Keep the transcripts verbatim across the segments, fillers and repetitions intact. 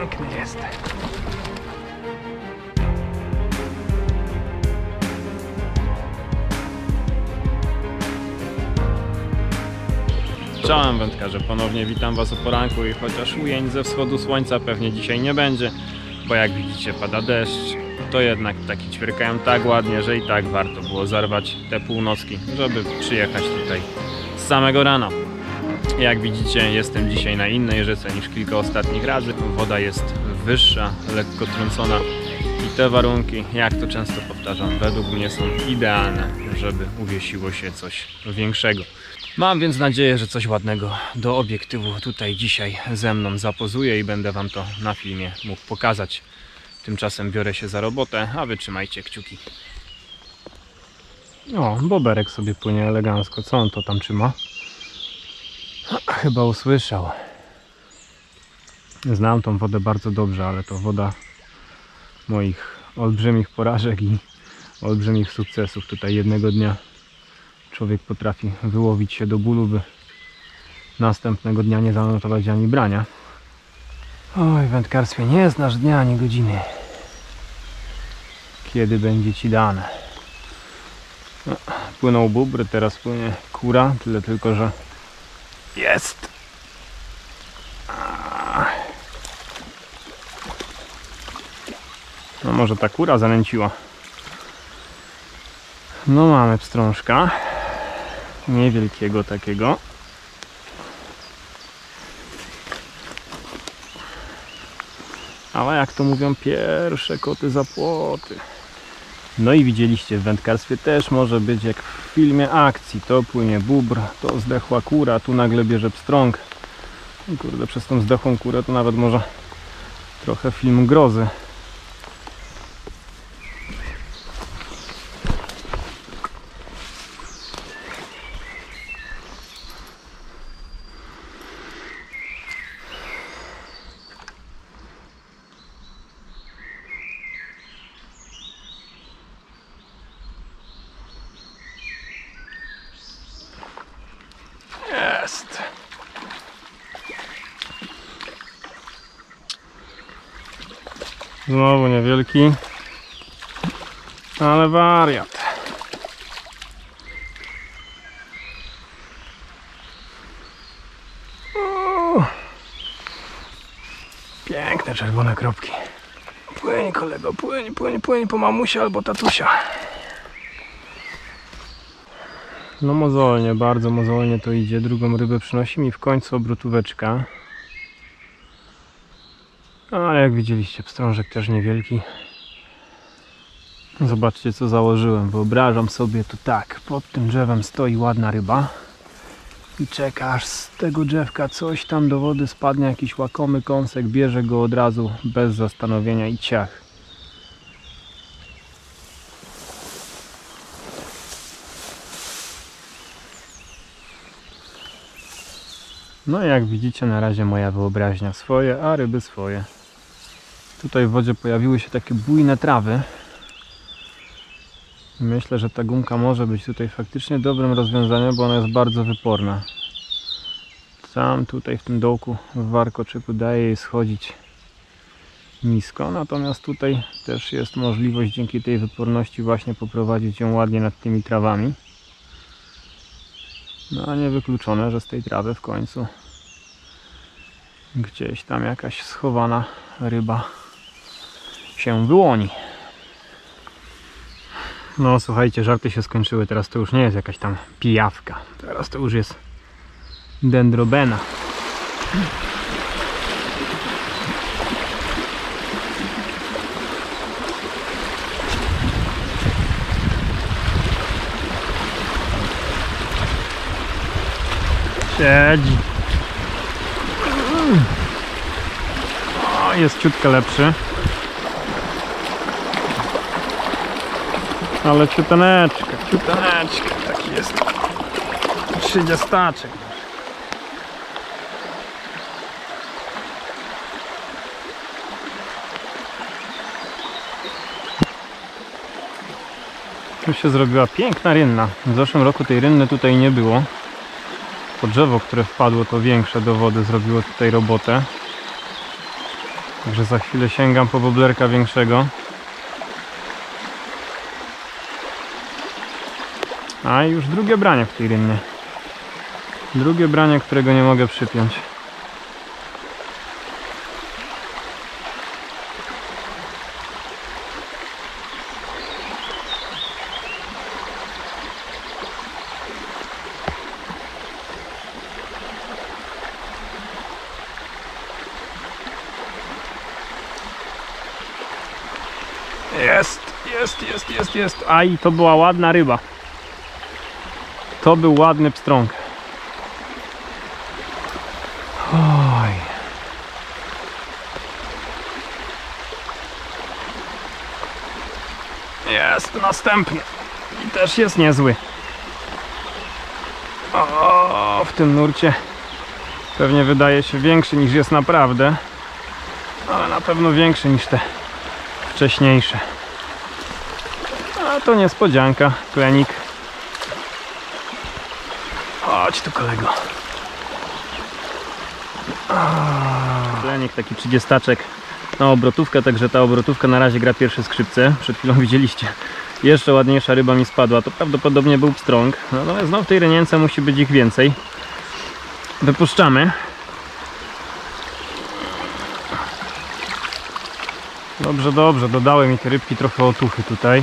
Piękny jest. Czołem wędkarze, ponownie witam was o poranku i chociaż ujęć ze wschodu słońca pewnie dzisiaj nie będzie, bo jak widzicie pada deszcz, to jednak ptaki ćwierkają tak ładnie, że i tak warto było zarwać te północki, żeby przyjechać tutaj z samego rana. Jak widzicie, jestem dzisiaj na innej rzece niż kilka ostatnich razy. Woda jest wyższa, lekko trącona i te warunki, jak to często powtarzam, według mnie są idealne, żeby uwiesiło się coś większego. Mam więc nadzieję, że coś ładnego do obiektywu tutaj dzisiaj ze mną zapozuje i będę wam to na filmie mógł pokazać. Tymczasem biorę się za robotę, a wy trzymajcie kciuki. O, boberek sobie płynie elegancko. Co on to tam trzyma? Chyba usłyszał. Znam tą wodę bardzo dobrze, ale to woda moich olbrzymich porażek i olbrzymich sukcesów. Tutaj jednego dnia człowiek potrafi wyłowić się do bólu, by następnego dnia nie zanotować ani brania. Oj, w wędkarstwie nie znasz dnia ani godziny, kiedy będzie ci dane. No, płynął bóbr, teraz płynie kura, tyle tylko, że jest. No może ta kura zanęciła. No mamy pstrążka. Niewielkiego takiego. Ale jak to mówią, pierwsze koty za płoty. No i widzieliście, w wędkarstwie też może być jak w filmie akcji. To płynie bóbr, to zdechła kura, tu nagle bierze pstrąg. I kurde, przez tą zdechłą kurę to nawet może trochę film grozy. Jest. Znowu niewielki, ale wariat. Uuu. Piękne czerwone kropki. Płyń kolego, płyń, płyń, płyń po mamusia albo tatusia. No mozolnie, bardzo mozolnie to idzie. Drugą rybę przynosi mi w końcu obrotóweczka. Ale jak widzieliście, pstrążek też niewielki. Zobaczcie, co założyłem. Wyobrażam sobie tu tak. Pod tym drzewem stoi ładna ryba i czeka, aż z tego drzewka coś tam do wody spadnie, jakiś łakomy kąsek, bierze go od razu bez zastanowienia i ciach. No i jak widzicie, na razie moja wyobraźnia swoje, a ryby swoje. Tutaj w wodzie pojawiły się takie bujne trawy. Myślę, że ta gumka może być tutaj faktycznie dobrym rozwiązaniem, bo ona jest bardzo wyporna. Tam tutaj w tym dołku w warkoczyku daje jej schodzić nisko, natomiast tutaj też jest możliwość dzięki tej wyporności właśnie poprowadzić ją ładnie nad tymi trawami. No a niewykluczone, że z tej trawy w końcu gdzieś tam jakaś schowana ryba się wyłoni. No słuchajcie, żarty się skończyły, teraz to już nie jest jakaś tam pijawka, teraz to już jest dendrobena. Siedzi. O, jest ciutkę lepszy. Ale ciutaneczka, ciutaneczka, taki jest trzydziestaczek. Tu się zrobiła piękna rynna. W zeszłym roku tej rynny tutaj nie było. To drzewo, które wpadło, to większe do wody, zrobiło tutaj robotę. Także za chwilę sięgam po woblerka większego. A już drugie branie w tej rynnie. Drugie branie, którego nie mogę przypiąć. Jest, jest, jest, jest, jest. A i to była ładna ryba. To był ładny pstrąg. Oj. Jest następny. I też jest niezły. O, w tym nurcie pewnie wydaje się większy niż jest naprawdę. Ale na pewno większy niż te wcześniejsze. A to niespodzianka, klenik. Chodź tu, kolego. Klenik taki trzydziestaczek na obrotówkę, także ta obrotówka na razie gra pierwsze skrzypce. Przed chwilą widzieliście, jeszcze ładniejsza ryba mi spadła. To prawdopodobnie był pstrąg. Natomiast no, w tej rynience musi być ich więcej. Wypuszczamy. Dobrze, dobrze, dodały mi te rybki trochę otuchy tutaj.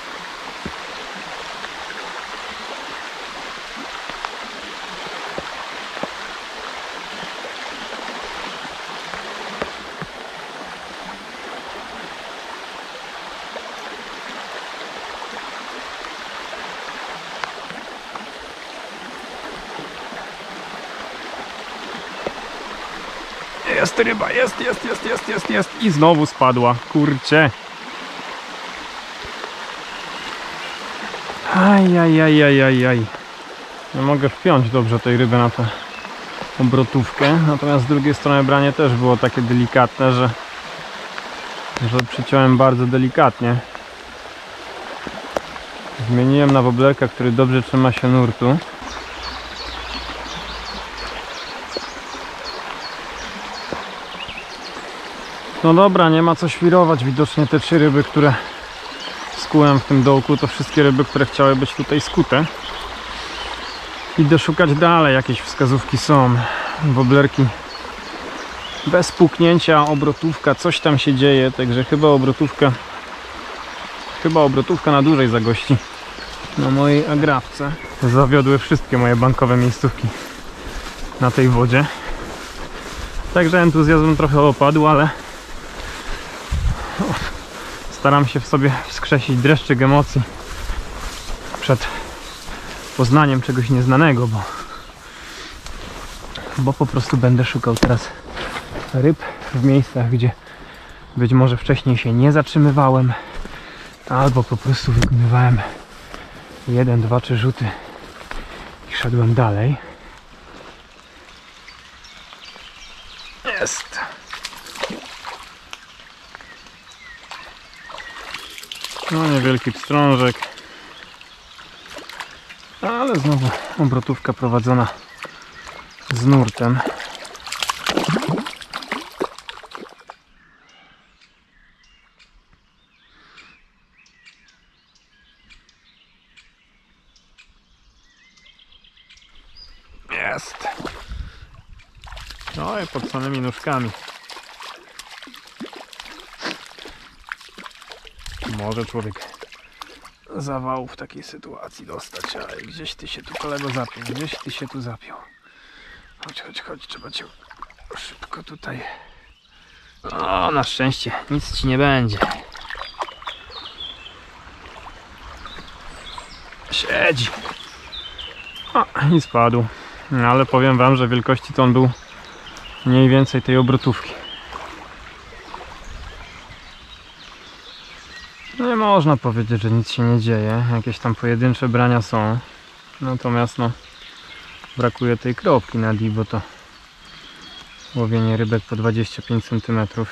Jest ryba, jest, jest, jest, jest, jest, jest. I znowu spadła, kurczę. Ajajajajajaj. Nie mogę wpiąć dobrze tej ryby na tę obrotówkę. Natomiast z drugiej strony branie też było takie delikatne, że, że przyciąłem bardzo delikatnie. Zmieniłem na woblerka, który dobrze trzyma się nurtu. No dobra, nie ma co świrować. Widocznie te trzy ryby, które skułem w tym dołku, to wszystkie ryby, które chciały być tutaj skute. Idę szukać dalej, jakieś wskazówki są. Woblerki bez puknięcia, obrotówka, coś tam się dzieje, także chyba obrotówka chyba obrotówka na dłużej zagości na mojej agrawce. Zawiodły wszystkie moje bankowe miejscówki na tej wodzie. Także entuzjazm trochę opadł, ale staram się w sobie wskrzesić dreszczyk emocji przed poznaniem czegoś nieznanego, bo, bo po prostu będę szukał teraz ryb w miejscach, gdzie być może wcześniej się nie zatrzymywałem, albo po prostu wykonywałem jeden, dwa, trzy rzuty i szedłem dalej. Jest! No, niewielki pstrążek, ale znowu obrotówka prowadzona z nurtem. Jest! No i pod samymi nóżkami. Może człowiek zawału w takiej sytuacji dostać, ale gdzieś ty się tu, kolego, zapiął, gdzieś ty się tu zapiął. Chodź, chodź, chodź, trzeba cię szybko tutaj. O, na szczęście nic ci nie będzie. Siedzi. O, i spadł. No, ale powiem wam, że wielkości to on był mniej więcej tej obrotówki. Nie można powiedzieć, że nic się nie dzieje. Jakieś tam pojedyncze brania są. Natomiast no, brakuje tej kropki na dnie, bo to łowienie rybek po dwadzieścia pięć centymetrów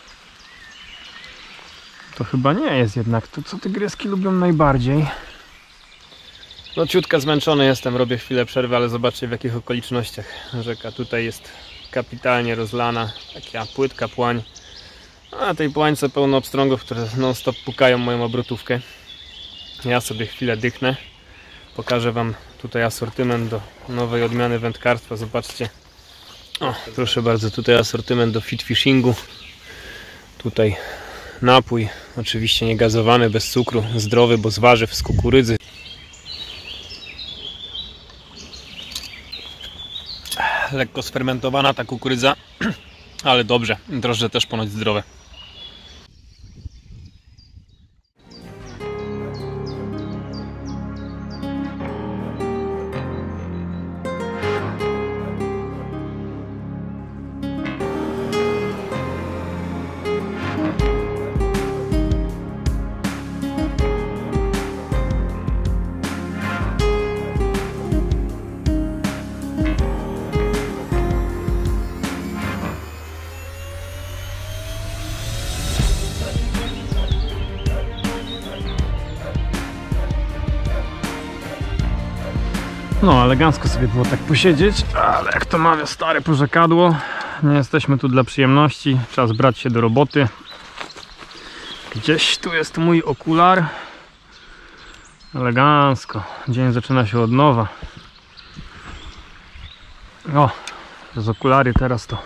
to chyba nie jest jednak to, co tygryski lubią najbardziej. No, ciutkę zmęczony jestem, robię chwilę przerwy, ale zobaczcie, w jakich okolicznościach rzeka tutaj jest kapitalnie rozlana, taka płytka płań. A tej połańce pełno obstrągów, które non stop pukają moją obrotówkę. Ja sobie chwilę dychnę. Pokażę wam tutaj asortyment do nowej odmiany wędkarstwa. Zobaczcie. O, proszę bardzo, tutaj asortyment do fit fishingu. Tutaj napój, oczywiście niegazowany, bez cukru, zdrowy, bo z warzyw, z kukurydzy. Lekko sfermentowana ta kukurydza, ale dobrze. Drożdże też ponoć zdrowe. No, elegancko sobie było tak posiedzieć, ale jak to mawia stare porzekadło, nie jesteśmy tu dla przyjemności, czas brać się do roboty. Gdzieś tu jest mój okular. Elegancko, dzień zaczyna się od nowa. O, z okulary teraz to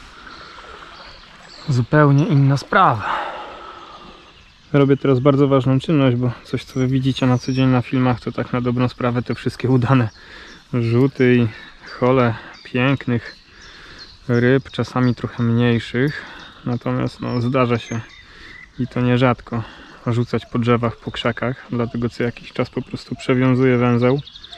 zupełnie inna sprawa. Robię teraz bardzo ważną czynność, bo coś, co wy widzicie na co dzień na filmach, to tak na dobrą sprawę te wszystkie udane rzuty i hole pięknych ryb, czasami trochę mniejszych. Natomiast no, zdarza się i to nierzadko rzucać po drzewach, po krzakach, dlatego co jakiś czas po prostu przewiązuję węzeł.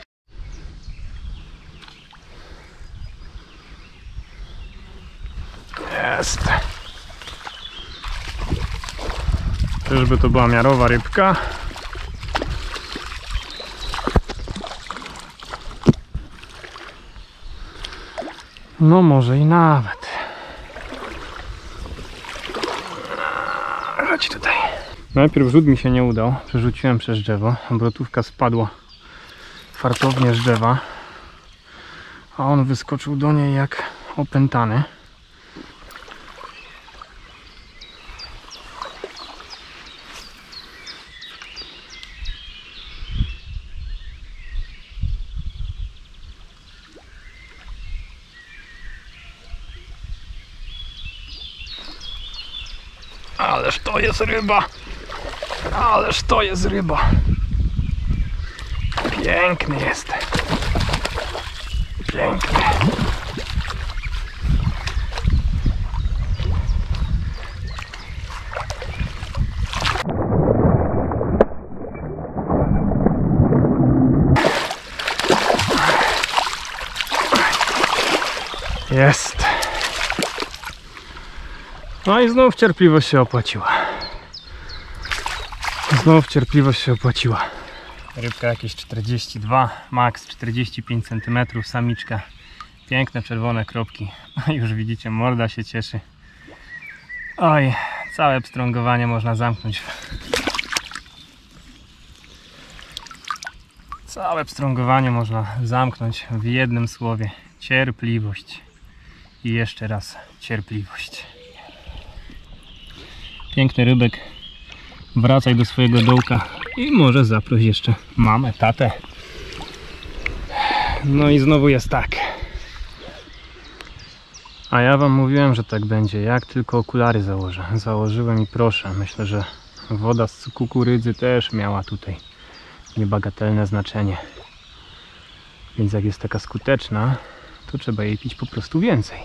Jest! Czyżby to była miarowa rybka? No może i nawet. Chodź tutaj. Najpierw rzut mi się nie udał. Przerzuciłem przez drzewo. Obrotówka spadła fartownie z drzewa. A on wyskoczył do niej jak opętany. Ależ to jest ryba! Ależ to jest ryba! Piękny jest! Piękny! Jest! No i znów cierpliwość się opłaciła. Znów cierpliwość się opłaciła. Rybka jakieś czterdzieści dwa, maks czterdzieści pięć centymetrów, samiczka. Piękne czerwone kropki. Już widzicie, morda się cieszy. Oj, całe pstrągowanie można zamknąć. Całe pstrągowanie można zamknąć w jednym słowie. Cierpliwość. I jeszcze raz cierpliwość. Piękny rybek. Wracaj do swojego dołka i może zaproś jeszcze mamę, tatę. No i znowu jest tak. A ja wam mówiłem, że tak będzie. Jak tylko okulary założę. Założyłem i proszę. Myślę, że woda z kukurydzy też miała tutaj niebagatelne znaczenie. Więc jak jest taka skuteczna, to trzeba jej pić po prostu więcej.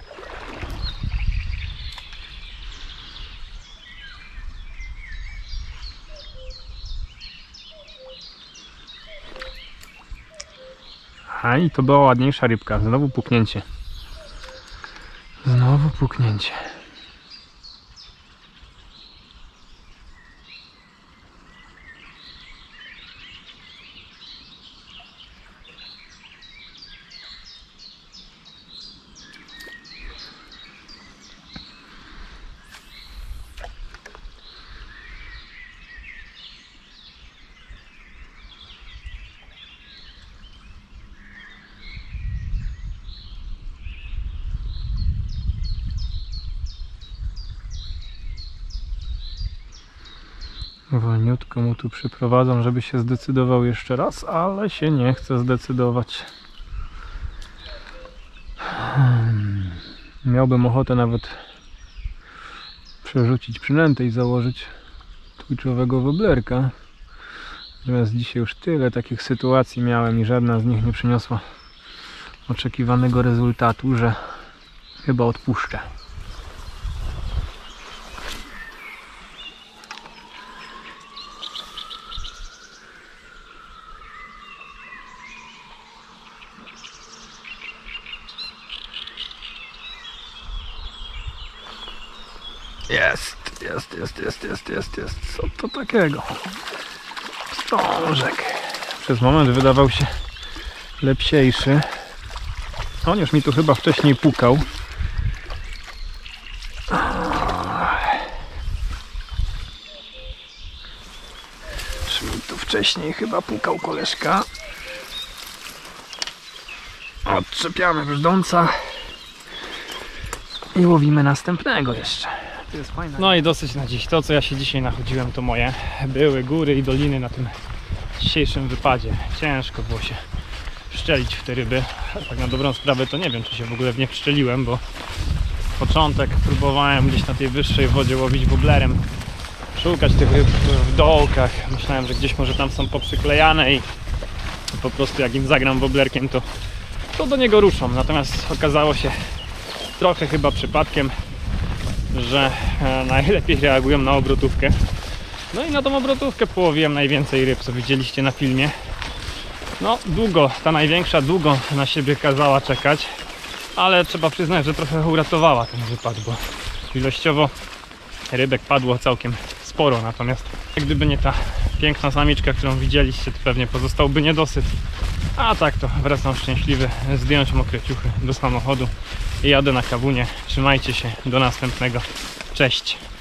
A i to była ładniejsza rybka. Znowu puknięcie. Znowu puknięcie. Wolniutko mu tu przyprowadzam, żeby się zdecydował jeszcze raz, ale się nie chce zdecydować. Hmm. Miałbym ochotę nawet przerzucić przynętę i założyć twitchowego woblerka. Natomiast dzisiaj już tyle takich sytuacji miałem i żadna z nich nie przyniosła oczekiwanego rezultatu, że chyba odpuszczę. Jest, jest, jest, jest, jest, jest, jest. Co to takiego? Strążek. Przez moment wydawał się lepsiejszy. On już mi tu chyba wcześniej pukał. Już mi tu wcześniej chyba pukał koleżka. Odczepiamy brzdąca i łowimy następnego jeszcze. No i dosyć na dziś. To, co ja się dzisiaj nachodziłem, to moje. Były góry i doliny na tym dzisiejszym wypadzie. Ciężko było się wszczelić w te ryby. Tak na dobrą sprawę to nie wiem, czy się w ogóle w nie wszczeliłem, bo początek próbowałem gdzieś na tej wyższej wodzie łowić woblerem, szukać tych ryb w dołkach. Myślałem, że gdzieś może tam są poprzyklejane i po prostu jak im zagram woblerkiem, to, to do niego ruszą. Natomiast okazało się trochę chyba przypadkiem, że najlepiej reagują na obrotówkę. No i na tą obrotówkę połowiłem najwięcej ryb, co widzieliście na filmie. No długo, ta największa długo na siebie kazała czekać, ale trzeba przyznać, że trochę uratowała ten wypad, bo ilościowo rybek padło całkiem sporo, natomiast jak gdyby nie ta piękna samiczka, którą widzieliście, to pewnie pozostałby niedosyt. A tak to wracam szczęśliwy, zdjąć mokre ciuchy do samochodu i jadę na kawunie. Trzymajcie się, do następnego. Cześć!